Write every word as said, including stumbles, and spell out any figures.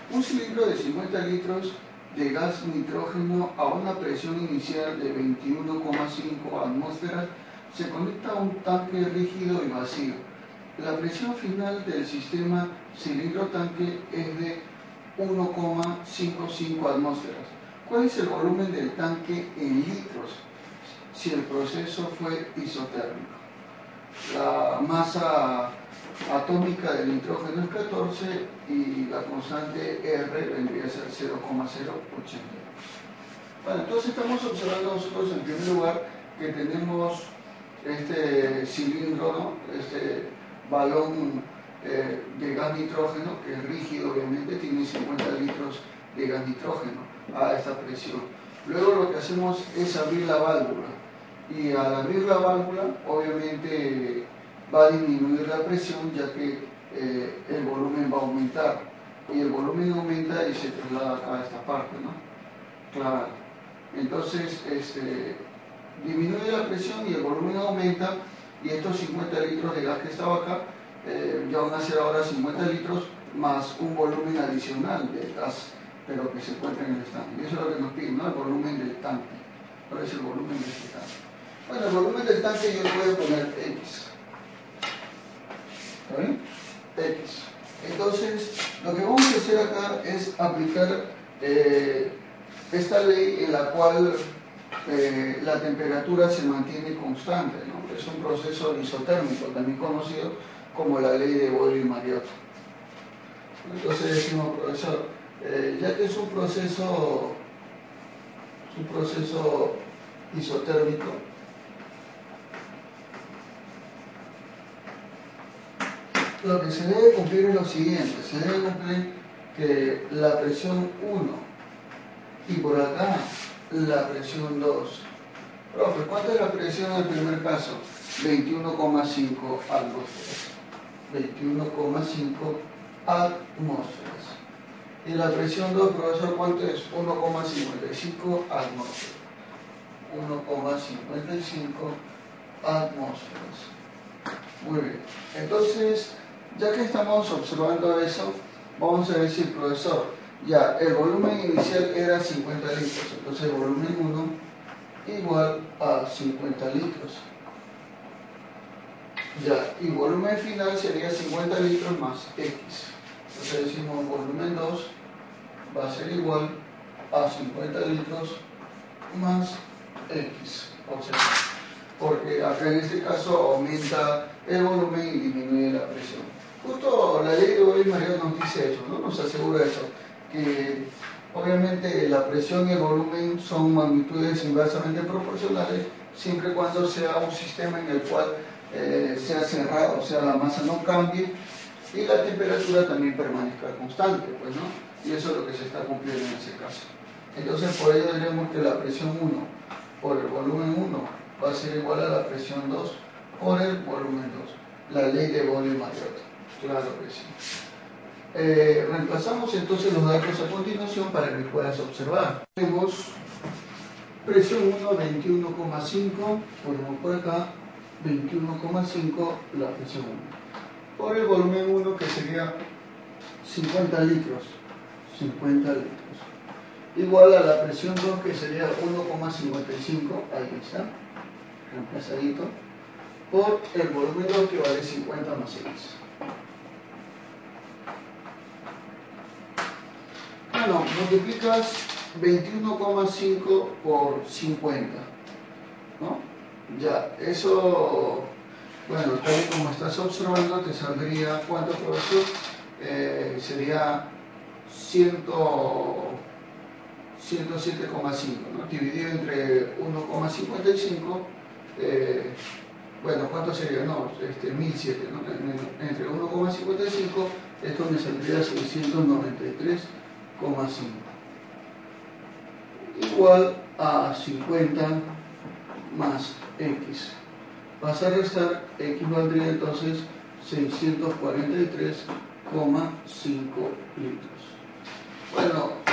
Un cilindro de cincuenta litros de gas nitrógeno a una presión inicial de veintiuno coma cinco atmósferas se conecta a un tanque rígido y vacío. La presión final del sistema cilindro-tanque es de uno coma cincuenta y cinco atmósferas. ¿Cuál es el volumen del tanque en litros si el proceso fue isotérmico? La masa atómica del nitrógeno es catorce y la constante R vendría a ser cero coma cero ochenta y dos. Bueno, entonces estamos observando nosotros en primer lugar que tenemos este cilindro, ¿no? Este balón eh, de gas nitrógeno, que es rígido obviamente, tiene cincuenta litros de gas nitrógeno a esta presión. Luego lo que hacemos es abrir la válvula y al abrir la válvula obviamente va a disminuir la presión, ya que eh, el volumen va a aumentar y el volumen aumenta y se traslada acá a esta parte, ¿no? Claro. Entonces este, disminuye la presión y el volumen aumenta, y estos cincuenta litros de gas que estaba acá eh, ya van a ser ahora cincuenta litros más un volumen adicional de gas, pero que se encuentra en el estanque. Y eso es lo que nos piden, ¿no? El volumen del tanque. ¿Cuál es el volumen de este tanque? Bueno, el volumen del tanque yo le voy a poner X. ¿Está bien? X. Entonces, lo que vamos a hacer acá es aplicar eh, esta ley en la cual eh, la temperatura se mantiene constante, ¿no? Es un proceso isotérmico, también conocido como la ley de Boyle-Mariotte. Entonces decimos, profesor, eh, ya que es un proceso, es un proceso isotérmico, lo que se debe cumplir es lo siguiente: se debe cumplir que la presión uno y por acá la presión dos. Profe, ¿cuánto es la presión en el primer caso? veintiuno coma cinco atmósferas. veintiuno coma cinco atmósferas. Y la presión dos, profesor, ¿cuánto es? uno coma cincuenta y cinco atmósferas. uno coma cincuenta y cinco atmósferas. Muy bien. Entonces, ya que estamos observando eso, vamos a decir, profesor, ya el volumen inicial era cincuenta litros, entonces el volumen uno igual a cincuenta litros. Ya, y volumen final sería cincuenta litros más X. Entonces decimos volumen dos va a ser igual a cincuenta litros más X. O sea, porque acá en este caso aumenta el volumen y disminuye la presión. Justo la ley de Boyle-Mariotte nos dice eso, ¿no? Nos asegura eso, que obviamente la presión y el volumen son magnitudes inversamente proporcionales siempre y cuando sea un sistema en el cual eh, sea cerrado, o sea, la masa no cambie y la temperatura también permanezca constante, pues, ¿no? Y eso es lo que se está cumpliendo en ese caso. Entonces, por ello diremos que la presión uno por el volumen uno va a ser igual a la presión dos por el volumen dos. La ley de Boyle-Mariotte. Claro que sí. Eh, reemplazamos entonces los datos a continuación para que puedas observar. Tenemos presión uno, veintiuno coma cinco, ponemos por acá veintiuno coma cinco la presión uno. Por el volumen uno, que sería cincuenta litros. cincuenta litros. Igual a la presión dos, que sería uno coma cincuenta y cinco, ahí está, reemplazadito, por el volumen dos, que vale cincuenta más X. Bueno, multiplicas veintiuno coma cinco por cincuenta, ¿no? Ya, eso, bueno, tal y como estás observando, te saldría, ¿cuánto, profesor? Eh, sería ciento siete coma cinco, ¿no? Dividido entre uno coma cincuenta y cinco, eh, bueno, ¿cuánto sería? No, este, mil siete, ¿no? Entre uno coma cincuenta y cinco, esto me saldría seiscientos noventa y tres coma cinco. Igual a cincuenta más X. Vas a restar, X valdría entonces seiscientos cuarenta y tres coma cinco litros. Bueno,